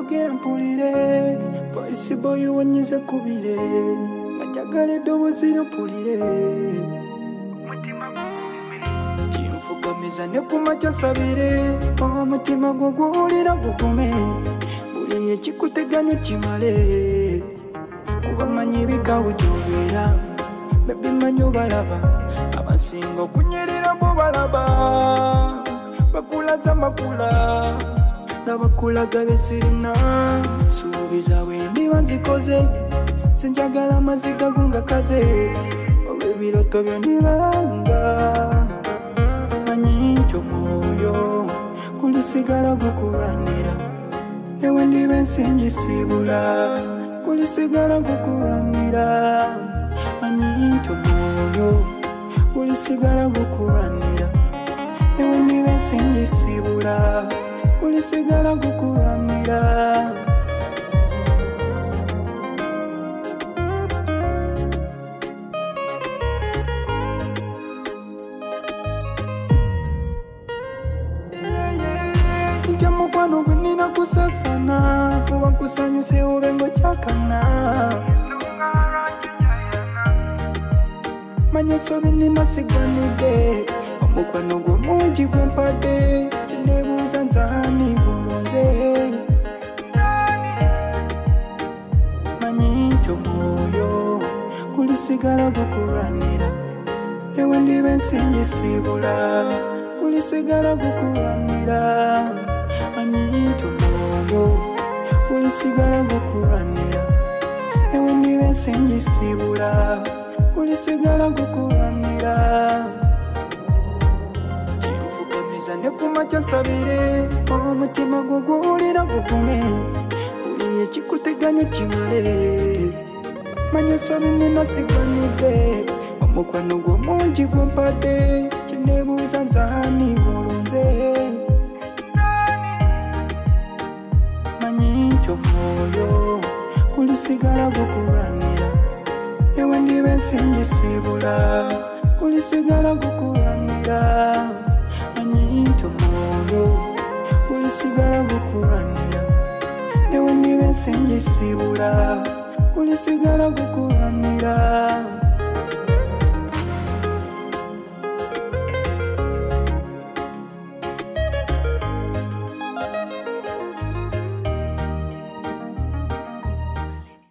oyogera mpulire Voice boy wanyize kubire Majagala eddoboozi mpulire Kinfugamiza ne kumakya sabire Omutima gwo gw'owulira gugume Buli ekikuteganya kimale Kuba manyi bikawo gy'obeera Baby manyi obalaba Abasinga okunyerera bo balaba Bakulaza makula Nabakulaga besirina Suubiza wendiba nzikoze Sinjagala amaziga gungakaze Olw'ebiroto byonibanga Manyi nti omwoyo gulisigala gukulwanira Newe ndiba ensingisibula Gulisigala gukulwanira Manyi nti omwoyo gulisigala gukulwanira Newe ndiba ensingisibula Gulisigala gukulwanira Ntya mukwano gwe nina kusasana Kuba nkusanyuse obengo kyakana Manya sobi nina sigwanidde Omukwano gwo mungi gumpadde Kinebuuza nzani bulunze Manyi nti omwoyo gulisigala gukulwanira Ewe ndiba ensingisibula Gulisigala gukulwanira Manyi nti omwoyo gulisigala gukulwanira Ewe ndiba ensingisibula Gulisigala gukulwanira Kinfugamiza ne kumakya sabire Omutima gwo gw'owulira gugume Buli ekikuteganya kimale Manyi sobi nina sigwanidde Omukwano gwo mungi gumpadde Kinebuuza nzani bulunze Manyi nti omwoyo gulisigala gukulwanira Ewe ndiba ensingisibula Gulisigala gukulwanira Manyi nti omwoyo gulisigala gukulwanira Ewe ndiba ensingisibula Gulisigala gukulwanira